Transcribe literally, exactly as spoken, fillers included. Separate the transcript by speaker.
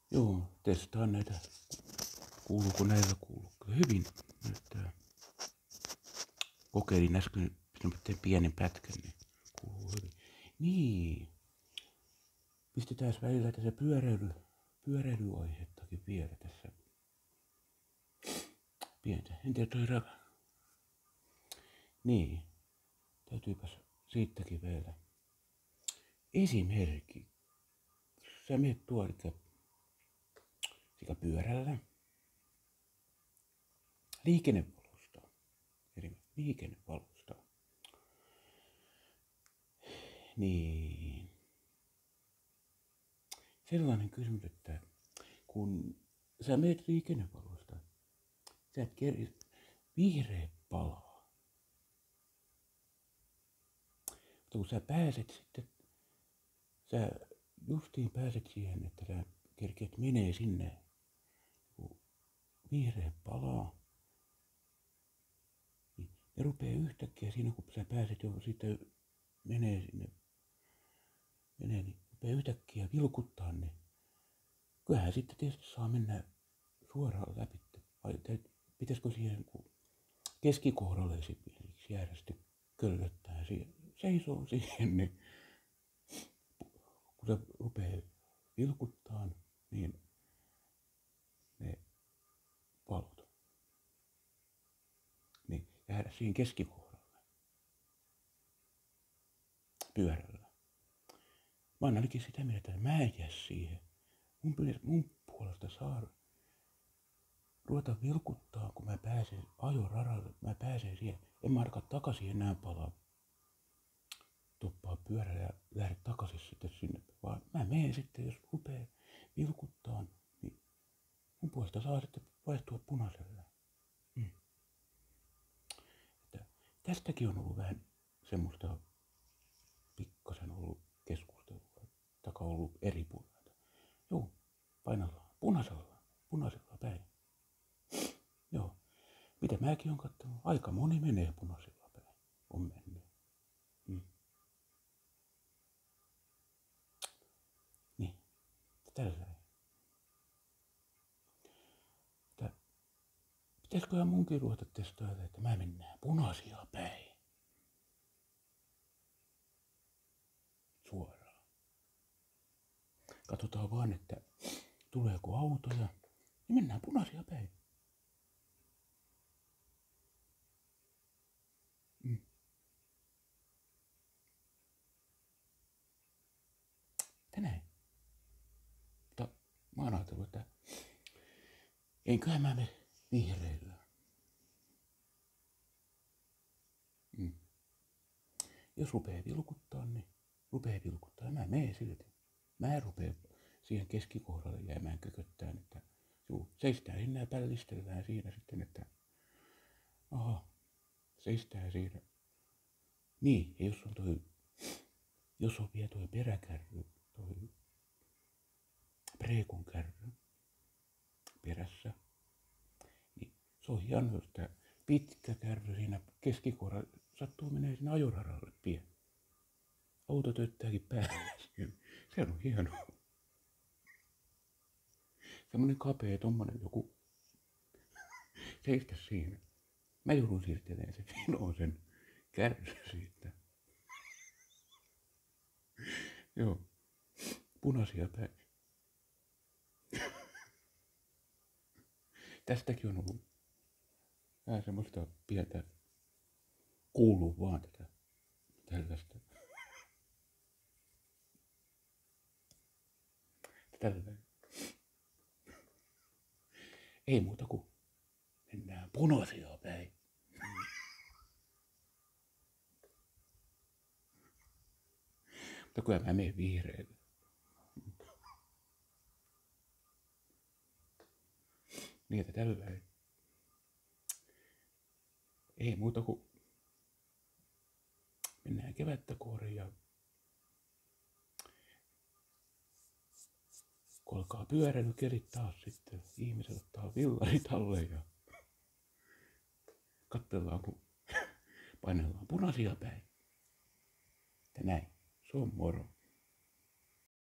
Speaker 1: Joo, testaan näitä. Kuuluuko näillä kuuluu? Hyvin näyttää. Kokeilin äsken pienen pätkän, niin kuuluu hyvin. Niin. Pistetään välillä tässä pyöräily, pyöräilyaihettakin vielä tässä. Pientä. En tiedä toi raka. Niin. Täytyypäs siitäkin vielä. Esimerkki. Sä menet tuolta sekä pyörällä. Liikennevalosta. Eri liikennevalosta. Niin. Sellainen kysymys, että kun sä menet liikennevalosta, sä et kerri, vihreä palaa. Mutta kun sä pääset sitten, sä justiin pääset siihen, että sä kerkeet menee sinne, kun vihreä palaa, niin ne rupeaa yhtäkkiä siinä, kun sä pääset jo sitten menee sinne, menee, niin rupeaa yhtäkkiä vilkuttaa, niin kyllähän sitten tietysti saa mennä suoraan läpi. Vai pitäisikö siihen keskikohdalle esimerkiksi jäädä sitten köllöttää siihen, seisoo siihen, niin kun se rupeaa vilkuttaa, niin ne valot, niin jäädä siihen keskikohdalle pyörällä. Mä oon ainakin sitä mieltä, että mä en jää siihen. Mun pitäisi mun puolesta saada ruveta vilkuttaa, kun mä pääsen ajoradalle. Mä pääsen siihen. En mä alkaa takaisin enää palaa tuppaa pyörällä ja lähde takaisin sitten sinne. Vaan mä menen sitten, jos rupeaa vilkuttaa, niin mun puolesta saa sitten vaihtua punaisella. Mm. Että tästäkin on ollut vähän semmoista pikkasen ollut keskustelua, taka ollut eri puolelta. Joo, painallaan punaisella, punaisella päin. Joo, mitä mäkin on katsonut, aika moni menee punaisella päin, on mennyt. Mm. Niin, tällä. Pitäisiköhän munkin ruveta testailla, että mä mennään punaisia päin. Suoraan. Katsotaan vaan, että tuleeko autoja, niin mennään punaisia päin. Mm. Tänään. Mutta mä oon ajatellut, että enköhän mä mene vihreillä. Mm. Jos rupee vilkuttaa, niin rupee vilkuttaa. Mä menen silti. Mä en rupea siihen keskikohdalle jäämään kököttään, että juu, seistään sinne ja pällistellään siinä sitten, että aha, seistään siinä. Niin, ja jos on toi, jos on vielä toi peräkärry, toi preekon kärry perässä, niin se on hienoa, että pitkä kärry siinä keskikohdalla sattuu menee sinne ajoradalle pieni. Auto tööttääkin päälle. Se on hienoa. Semmonen kapea tommonen joku seistä siinä. Mä joudun siirtelemään se Fino sen kärry siitä. Joo. Punaisia päin. Tästäkin on ollut vähän semmoista pientä kuuluu vaan tätä tällaista. Tällainen. Ei muuta kuin mennään punaisia päin. Mutta kyllä mä menen vihreille. Niin, että tällainen. Ei muuta kuin mennään kevättä kooriin ja kun alkaa pyöräilykelit taas sitten, ihmiset ottaa villarit alle ja katsellaan, kun painellaan punaisia päin. Että näin, se on moro.